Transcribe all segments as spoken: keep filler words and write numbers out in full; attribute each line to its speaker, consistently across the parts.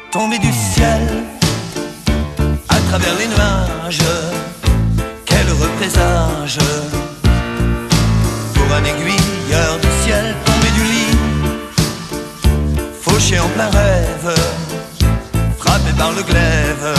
Speaker 1: Tombé du ciel à travers les nuages, quel heureux présage pour un aiguilleur du ciel. Tombé du lit, fauché en plein rêve, frappé par le glaive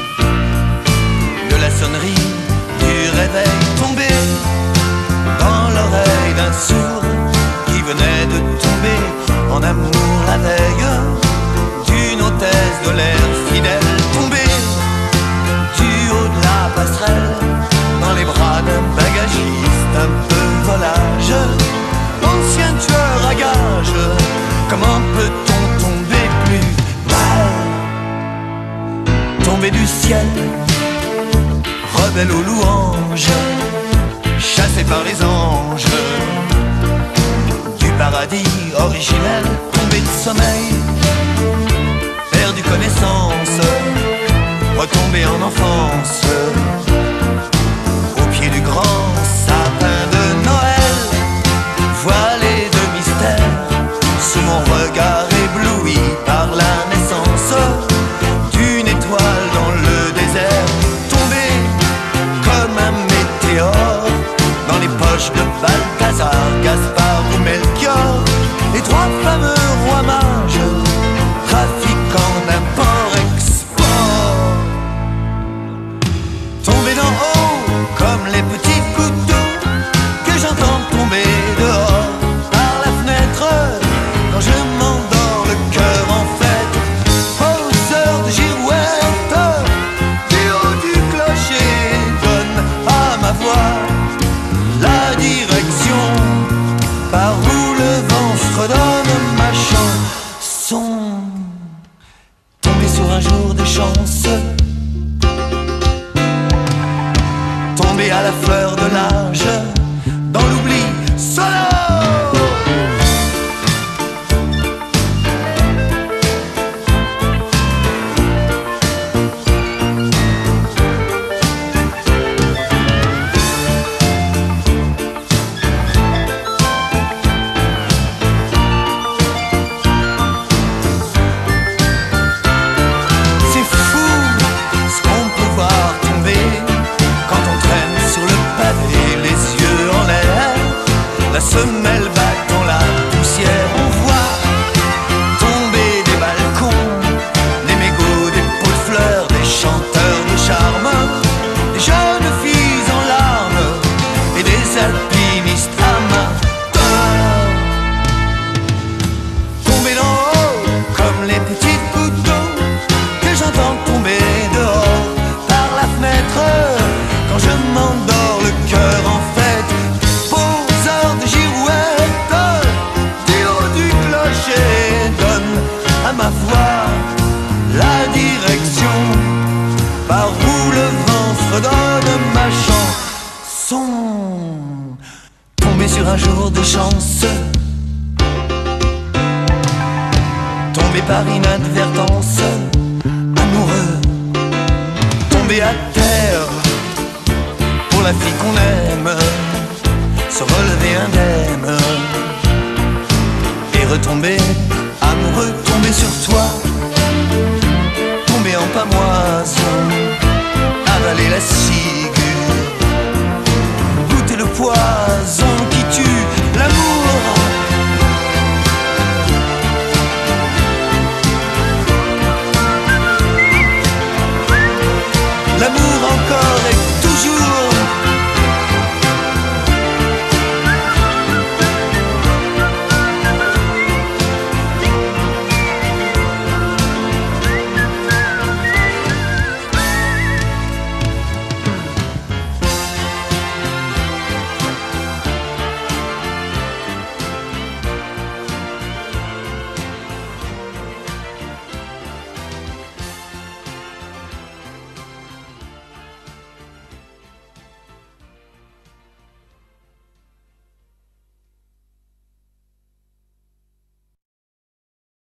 Speaker 1: de la sonnerie du réveil. Tombé dans l'oreille d'un sourd qui venait de tomber en amour la veille d'une hôtesse de l'air fidèle. Tombé du haut de la passerelle dans les bras d'un bagagiste un peu volage, ancien tueur à gages. Comment peut-on tomber plus bas? Tombé du ciel, rebelle aux louanges, chassé par les anges du paradis originel. Tombé de sommeil, perdu connaissance, retombé en enfance au pied du grand sapin de Noël, voilé de mystère sous mon regard ébloui par la naissance d'une étoile dans le désert. Tombé comme un météore dans les poches de Balthazar, Gaspard ou Melchior, les trois fameux rois mages trafiquant d'import-export. Tombé d'en haut comme les petits couteaux que j'entends tomber dehors par la fenêtre quand je m'endors le cœur en fête. Aux heures de girouette, du haut du clocher donne à ma voix la direction par où le vent fredonne ma chanson. Tombé sur un jour de chance, tombé à la fleur de l'âge, dans l'oubli solo. La semelle battant la poussière, on voit tomber des balcons, des mégots, des pots de fleurs, des chanteurs de charme, des jeunes filles en larmes et des alpinistes amateurs. Tombés d'en haut comme les petits couteaux que j'entends tomber dehors par la fenêtre quand je m'endors le cœur en fête. À ma voix la direction par où le vent fredonne ma chanson. Tombé sur un jour de chance, tombé par inadvertance, amoureux, tombé à terre pour la fille qu'on aime, se relever indemne et retomber